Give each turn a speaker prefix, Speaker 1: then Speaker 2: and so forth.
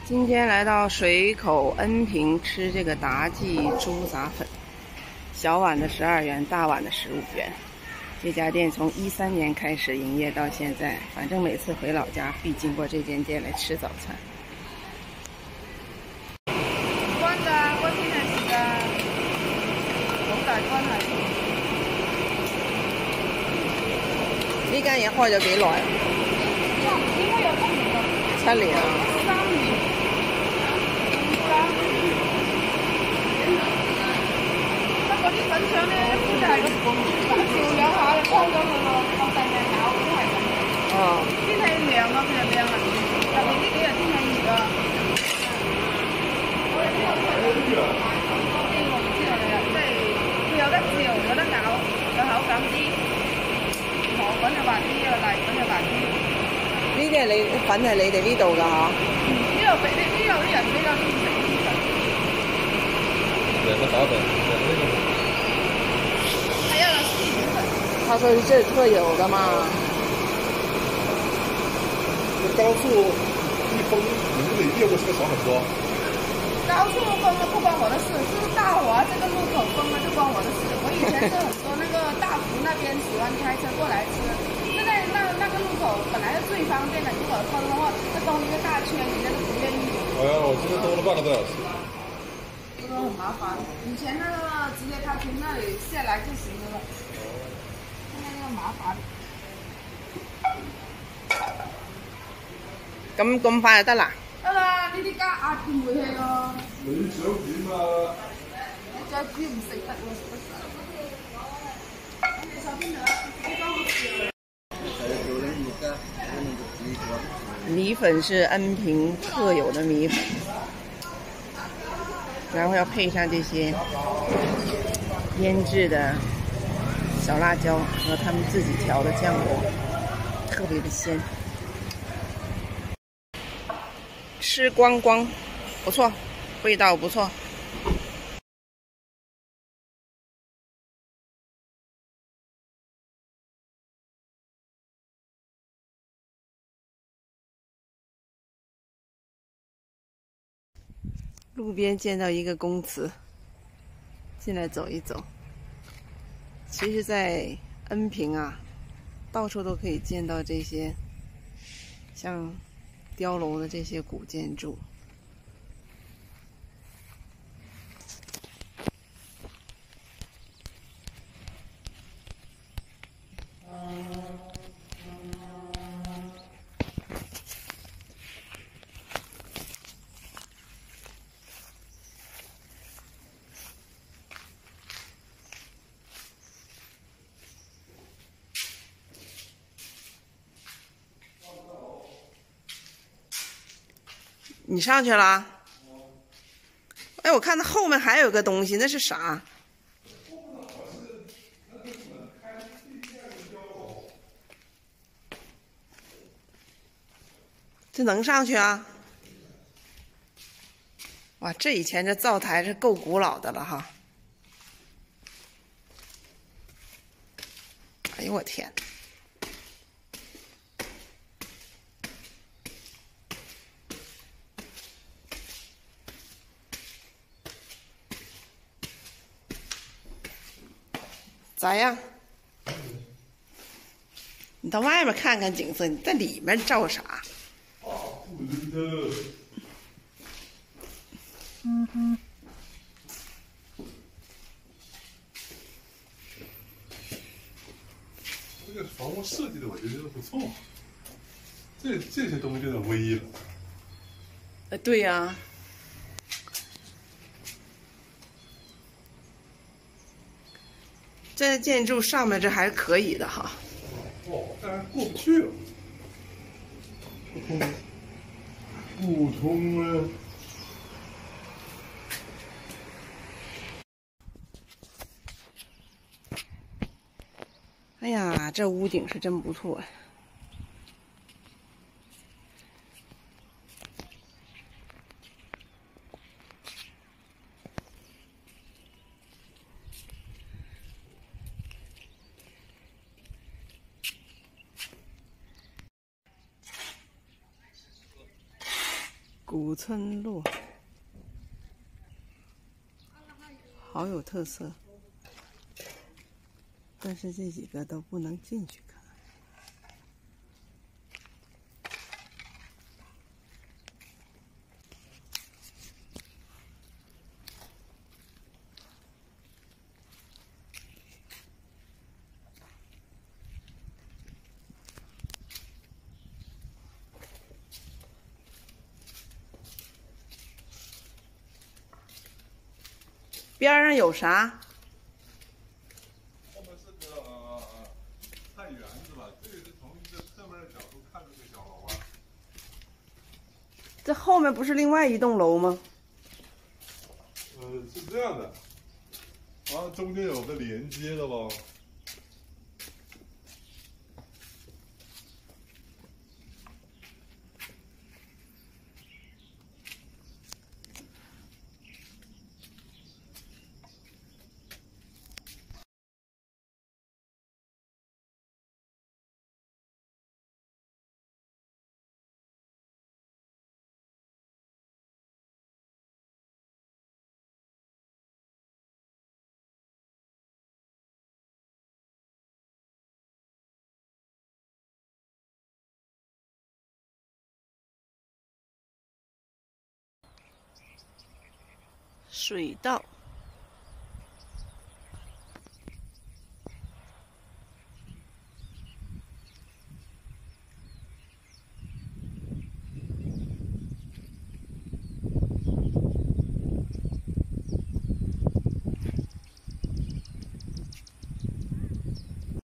Speaker 1: 今天来到水口恩平吃这个达记猪杂粉，小碗的12元，大碗的15元。这家店从13年开始营业到现在，反正每次回老家必经过这间店来吃早餐。
Speaker 2: 乾㗎，乾先係食㗎，好大乾係。
Speaker 1: 呢間嘢開咗幾耐啊？
Speaker 2: 應該有7年啦。
Speaker 1: 7年啊
Speaker 2: 3年。不過啲粉腸咧，一般就係咁調兩下就乾咗佢咯，當細命咬都係咁。
Speaker 1: 哦。
Speaker 2: 天氣涼啊，佢就涼啦。特別呢幾日天氣熱啊。我哋呢個係多啲我唔知道你啊，即係佢有得嚼，有得咬，有口感啲。磨粉就滑啲，泥粉就滑啲。
Speaker 1: 呢啲係你粉係你哋呢度㗎嗬？
Speaker 2: 呢度啲人比較中意食呢啲粉。
Speaker 3: 2個打粉，2個那個。
Speaker 2: 還要了4元粉。
Speaker 1: 他說是這裡特有的嘛。
Speaker 3: 高速一封，你們的業務是不是少很多？
Speaker 2: 高速封了不關我的事，是大華這個路口封了就關我的事。我以前是很多那個大福那邊喜歡開車過來吃，現在那個路口本來是最方便的，如果封的話，那兜一個大圈，人家都不願意。
Speaker 3: 哎呀，我今天兜了半個多小時。
Speaker 2: 這個很麻煩，以前那個直接他從那裡下來就行了，現在那個麻煩。
Speaker 1: 咁快就得啦？
Speaker 2: 得啦，呢啲加壓嘅煤氣喎。
Speaker 3: 你想點啊？
Speaker 2: 你再煮唔食得喎。你手邊有呢個好笑。
Speaker 1: 米粉是恩平特有的米粉，然后要配上这些腌制的小辣椒和他们自己调的酱油，特别的鲜。吃光光，不错，味道不错。路边见到一个公祠，进来走一走。其实在恩平啊，到处都可以见到这些像碉楼的这些古建筑。你上去了？哎，我看到后面还有个东西，那是啥？这能上去啊？哇，这以前这灶台是够古老的了哈！哎呦我天！咋样？你到外面看看景色，你在里面照啥？
Speaker 3: 这个房屋设计的我觉得不错，这些东西有点微了。
Speaker 1: 对呀。这建筑上面这还是可以的哈。
Speaker 3: 哦，但是过不去了。不通啊！
Speaker 1: 哎呀，这屋顶是真不错呀。 古村路，好有特色，但是这几个都不能进去看。边上有啥？
Speaker 3: 后面是个菜园子吧？这个是从一个侧面的角度看这个小楼啊。
Speaker 1: 这后面不是另外一栋楼吗？
Speaker 3: 是这样的，啊，中间有个连接的吧？
Speaker 1: 水稻。